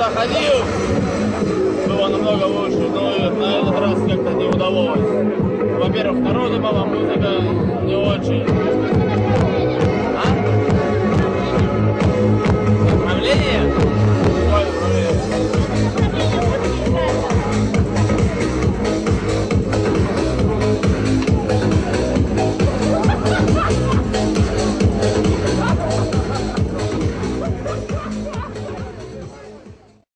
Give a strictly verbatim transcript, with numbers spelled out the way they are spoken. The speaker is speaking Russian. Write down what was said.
когда ходил, было намного лучше, но на этот раз как-то не удалось. Во-первых, народу мало, музыка не очень.